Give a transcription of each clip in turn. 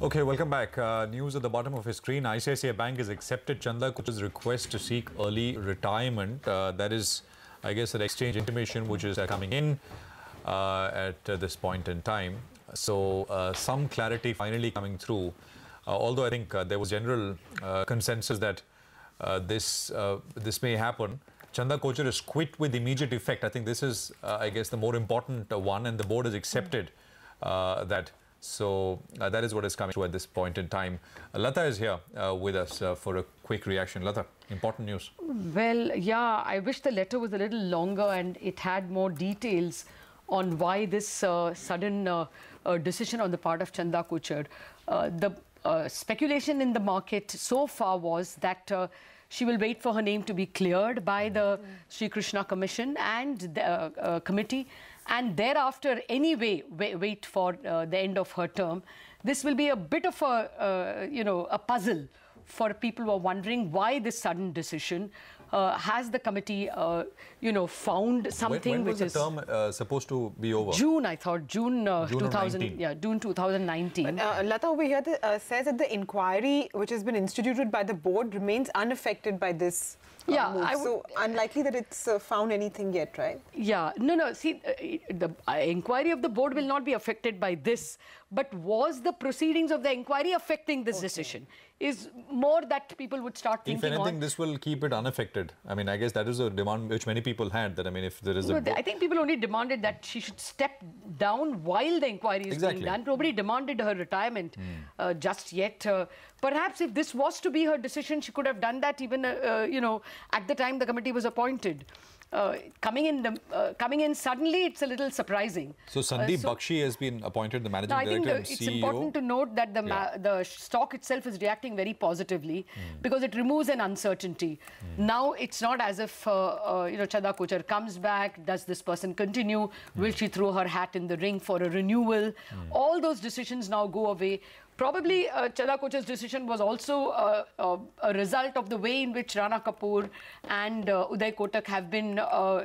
Okay, welcome back. News at the bottom of your screen. ICICI Bank has accepted Chanda Kochhar's request to seek early retirement. That is, I guess, an exchange intimation which is coming in at this point in time. So some clarity finally coming through. Although I think there was general consensus that this may happen. Chanda Kochhar is quit with immediate effect. I think this is, I guess, the more important one, and the board has accepted that. So that is what is coming through at this point in time. Lata is here with us for a quick reaction. Lata, important news. Well, yeah, I wish the letter was a little longer and it had more details on why this sudden decision on the part of Chanda Kochhar. The speculation in the market so far was that she will wait for her name to be cleared by the Sri Krishna Commission and the committee, and thereafter anyway wait for the end of her term. This will be a bit of a a puzzle for people who are wondering why this sudden decision. Has the committee found something? When was the term supposed to be over? June, I thought. June 2000. Yeah, June 2019. Lata, over here says that the inquiry which has been instituted by the board remains unaffected by this move. So unlikely that it's found anything yet, right? Yeah, no. See, the inquiry of the board will not be affected by this. But was the proceedings of the inquiry affecting this decision? Is more that people would start thinking. If anything, this will keep it unaffected. I mean, I guess that is a demand which many people had. That, I mean, if there is I think people only demanded that she should step down while the inquiry is being done. Nobody demanded her retirement just yet. Perhaps if this was to be her decision, she could have done that even, at the time the committee was appointed. Coming in suddenly, it's a little surprising. So Sandeep Bakshi has been appointed the managing director and CEO. I think it's important to note that the stock itself is reacting very positively because it removes an uncertainty. Now it's not as if Chanda Kochhar comes back. Does this person continue? Will she throw her hat in the ring for a renewal? All those decisions now go away. Probably Chanda Kochhar's decision was also a result of the way in which Rana Kapoor and Uday Kotak have been,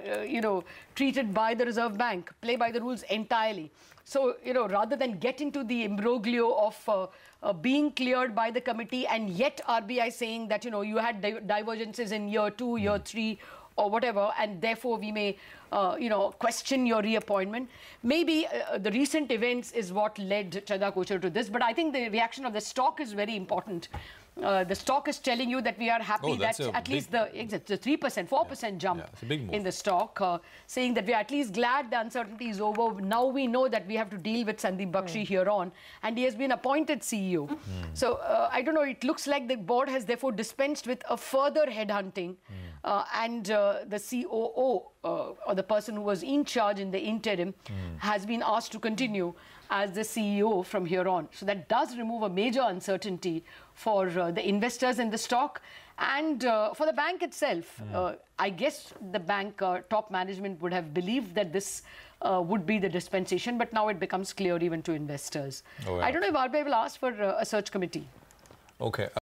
treated by the Reserve Bank, play by the rules entirely. So, rather than get into the imbroglio of being cleared by the committee and yet RBI saying that, you had divergences in year 2, year 3, or whatever, and therefore we may, question your reappointment. Maybe the recent events is what led Chanda Kochhar to this, but I think the reaction of the stock is very important. The stock is telling you that we are happy that at least the 3%, 4% jump in the stock, saying that we are at least glad the uncertainty is over. Now we know that we have to deal with Sandeep Bakshi here on, and he has been appointed CEO. So I don't know, it looks like the board has therefore dispensed with a further headhunting, and the COO, or the person who was in charge in the interim, has been asked to continue as the CEO from here on. So that does remove a major uncertainty for the investors in the stock and for the bank itself. I guess the bank top management would have believed that this would be the dispensation, but now it becomes clear even to investors. I don't know if RBI will ask for a search committee. Okay.